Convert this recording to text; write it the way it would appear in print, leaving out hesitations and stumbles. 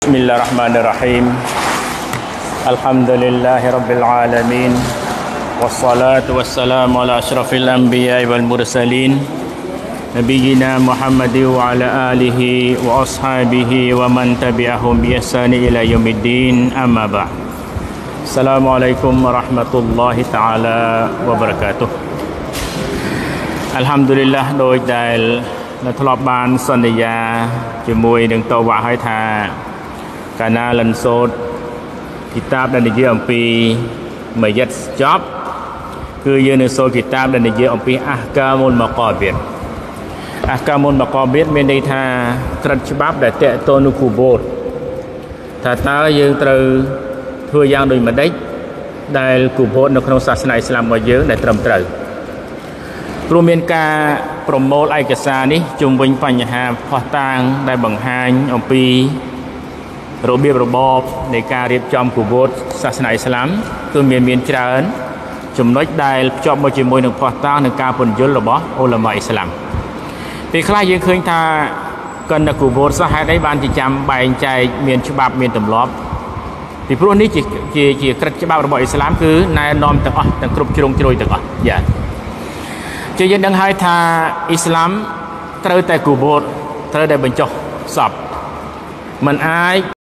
Bismillahirrahmanirrahim. Alhamdulillahirabbil alamin. Wassalatu wassalamu ala asyrafil anbiya'i wal mursalin. Nabiyyina Muhammadin wa ala alihi wa ashabihi wa man tabi'ahum bi ihsani ila yaumiddin. Amma ba'd. Assalamualaikum warahmatullahi taala wabarakatuh. Alhamdulillah ដោយដែលធ្លាប់បានសន្យាជាមួយនឹងតវ៉ាឲ្យថាកាលណាលិនសូត្រគីតាបដែលនិយាយអំពីម៉ាយិតចប់គឺយើងនឹងសូត្រគីតាបដែលនិយាយអំពីអះកាមុលម៉ាកាបៀតអះកាមុលម៉ាកាបៀតមានន័យថាក្រិតច្បាប់ដែលតេតូននឹងគូបូតថាតើយើងត្រូវធ្វើយ៉ាងដូចម្ដេចដែលគូបូតនៅក្នុងសាសនាអ៊ីស្លាមរបស់យើងដែលត្រឹមត្រូវព្រោះមានការប្រមូលឯកសារនេះជុំវិញបញ្ហាផុសតាងដែលបង្ហាញអំពីរបៀបរបបនៃការរៀបចំគូបូតសាសនាអ៊ីស្លាមគឺមានច្រើនចំណុចដែលភ្ជាប់មកជាមួយនឹងផុសតាងនិងការពន្យល់របស់អ៊ុលម៉ាអ៊ីស្លាមពេលខ្លះយើងឃើញថាកណ្ដគូបូតសោះហេតុអីបានជាចាំបែងចែកមានច្បាប់មានទម្លាប់ពីព្រោះនេះជាក្រិតច្បាប់របស់អ៊ីស្លាមគឺណែនាំទាំងអស់ទាំងគ្រប់ជ្រុងជ្រោយទាំងអស់យ៉ាជាយើងដឹងហើយថាអ៊ីស្លាមត្រូវតែគូបូតត្រូវតែបញ្ចុះសពមិនអាច